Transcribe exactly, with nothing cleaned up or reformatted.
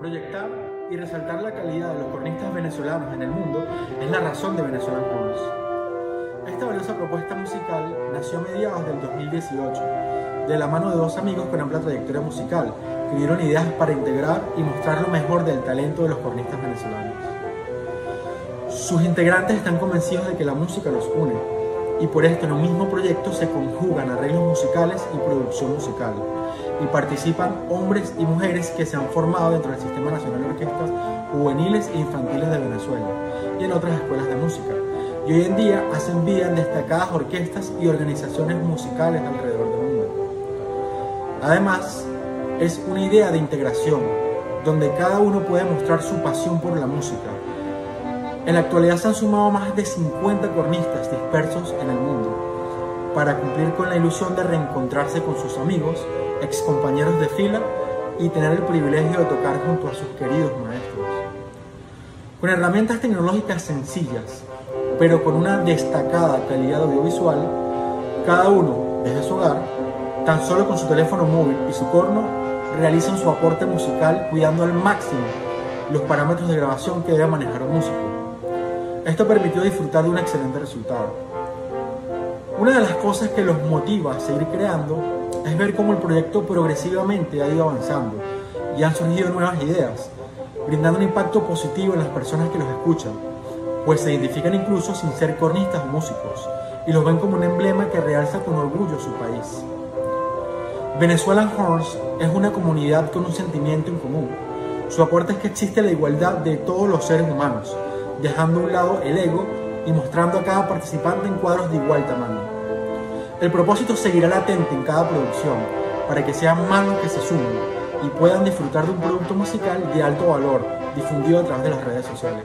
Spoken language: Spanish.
Proyectar y resaltar la calidad de los cornistas venezolanos en el mundo es la razón de Venezuelan Horns. Esta valiosa propuesta musical nació a mediados del dos mil dieciocho, de la mano de dos amigos con amplia trayectoria musical, que dieron ideas para integrar y mostrar lo mejor del talento de los cornistas venezolanos. Sus integrantes están convencidos de que la música los une, y por esto en un mismo proyecto se conjugan arreglos musicales y producción musical, y participan hombres y mujeres que se han formado dentro del Sistema Nacional de Orquestas Juveniles e Infantiles de Venezuela y en otras escuelas de música, y hoy en día hacen vida en destacadas orquestas y organizaciones musicales alrededor del mundo. Además, es una idea de integración, donde cada uno puede mostrar su pasión por la música. En la actualidad se han sumado más de cincuenta cornistas dispersos en el mundo, para cumplir con la ilusión de reencontrarse con sus amigos, ex compañeros de fila y tener el privilegio de tocar junto a sus queridos maestros. Con herramientas tecnológicas sencillas, pero con una destacada calidad audiovisual, cada uno desde su hogar, tan solo con su teléfono móvil y su corno, realizan su aporte musical cuidando al máximo los parámetros de grabación que debe manejar un músico. Esto permitió disfrutar de un excelente resultado. Una de las cosas que los motiva a seguir creando es ver cómo el proyecto progresivamente ha ido avanzando y han surgido nuevas ideas, brindando un impacto positivo en las personas que los escuchan, pues se identifican incluso sin ser cornistas o músicos y los ven como un emblema que realza con orgullo su país. Venezuelan Horns es una comunidad con un sentimiento en común. Su aporte es que existe la igualdad de todos los seres humanos, dejando a un lado el ego y mostrando a cada participante en cuadros de igual tamaño. El propósito seguirá latente en cada producción, para que sean más los que se sumen y puedan disfrutar de un producto musical de alto valor, difundido a través de las redes sociales.